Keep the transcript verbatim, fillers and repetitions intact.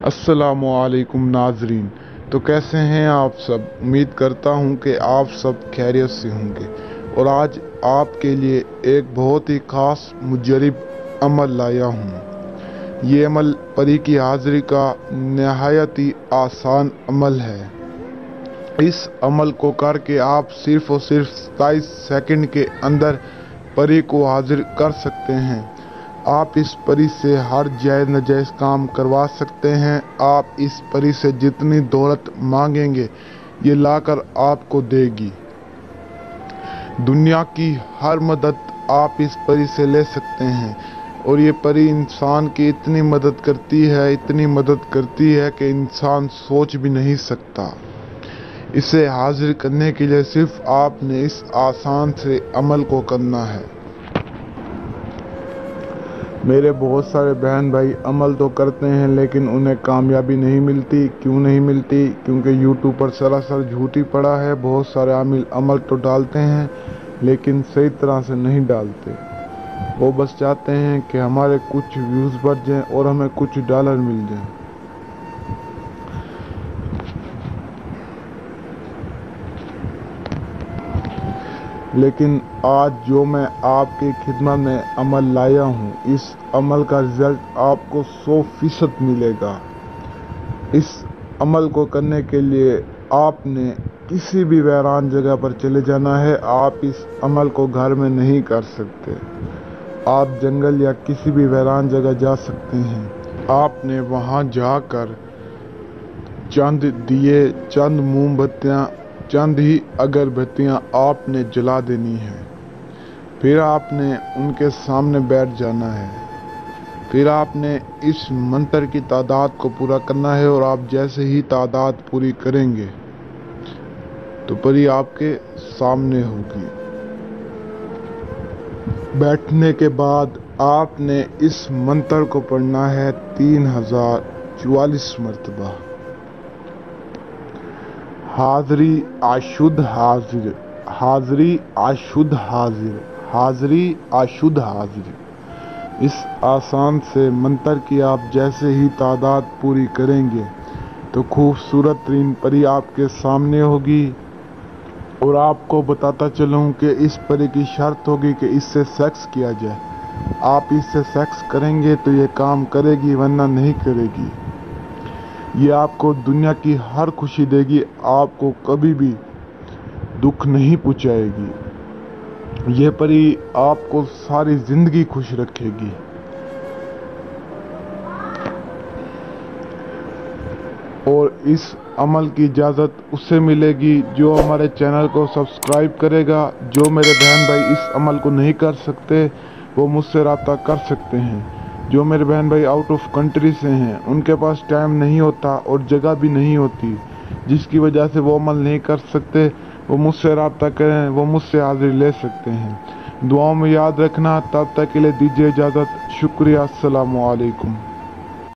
अस्सलामुअलैकुम नाजरीन। तो कैसे हैं आप सब? उम्मीद करता हूं कि आप सब खैरियत से होंगे। और आज आपके लिए एक बहुत ही ख़ास मुजरिब अमल लाया हूं। ये अमल परी की हाज़िरी का नहायत ही आसान अमल है। इस अमल को करके आप सिर्फ और सिर्फ सताईस सेकंड के अंदर परी को हाजिर कर सकते हैं। आप इस परी से हर जायज़ नाजायज़ काम करवा सकते हैं। आप इस परी से जितनी दौलत मांगेंगे ये लाकर आपको देगी। दुनिया की हर मदद आप इस परी से ले सकते हैं। और ये परी इंसान की इतनी मदद करती है इतनी मदद करती है कि इंसान सोच भी नहीं सकता। इसे हाजिर करने के लिए सिर्फ आपने इस आसान से अमल को करना है। मेरे बहुत सारे बहन भाई अमल तो करते हैं लेकिन उन्हें कामयाबी नहीं मिलती। क्यों नहीं मिलती? क्योंकि यूट्यूब पर सरासर झूठ ही पड़ा है। बहुत सारे आमिल अमल तो डालते हैं लेकिन सही तरह से नहीं डालते। वो बस चाहते हैं कि हमारे कुछ व्यूज़ बढ़ जाएं और हमें कुछ डॉलर मिल जाएं। लेकिन आज जो मैं आपकी खिदमत में अमल लाया हूँ, इस अमल का रिजल्ट आपको सौ फीसद मिलेगा। इस अमल को करने के लिए आपने किसी भी वीरान जगह पर चले जाना है। आप इस अमल को घर में नहीं कर सकते। आप जंगल या किसी भी वीरान जगह जा सकते हैं। आपने वहाँ जाकर चंद दिए, चंद मोमबत्तियाँ, चंद ही अगरबत्तियाँ आपने जला देनी है। फिर आपने उनके सामने बैठ जाना है। फिर आपने इस मंत्र की तादाद को पूरा करना है। और आप जैसे ही तादाद पूरी करेंगे तो परी आपके सामने होगी। बैठने के बाद आपने इस मंत्र को पढ़ना है तीन हजार चौवालीस मरतबा। हाज़री आशुद्ध हाजिर, हाज़री आशुद्ध हाजिर, हाज़री आशुद्ध हाजिर। इस आसान से मंत्र की आप जैसे ही तादाद पूरी करेंगे तो खूबसूरत तरीन परी आपके सामने होगी। और आपको बताता चलूँ कि इस परी की शर्त होगी कि इससे सेक्स किया जाए। आप इससे सेक्स करेंगे तो ये काम करेगी, वरना नहीं करेगी। ये आपको दुनिया की हर खुशी देगी, आपको कभी भी दुख नहीं पहुंचाएगी। ये परी आपको सारी जिंदगी खुश रखेगी। और इस अमल की इजाज़त उससे मिलेगी जो हमारे चैनल को सब्सक्राइब करेगा। जो मेरे बहन भाई इस अमल को नहीं कर सकते वो मुझसे रब्ता कर सकते हैं। जो मेरे बहन भाई आउट ऑफ कंट्री से हैं, उनके पास टाइम नहीं होता और जगह भी नहीं होती, जिसकी वजह से वो अमल नहीं कर सकते, वो मुझसे रब्ता करें, वो मुझसे हाजिर ले सकते हैं। दुआओं में याद रखना। तब तक के लिए दीजिए इजाज़त। शुक्रिया। अस्सलामु अलैकुम।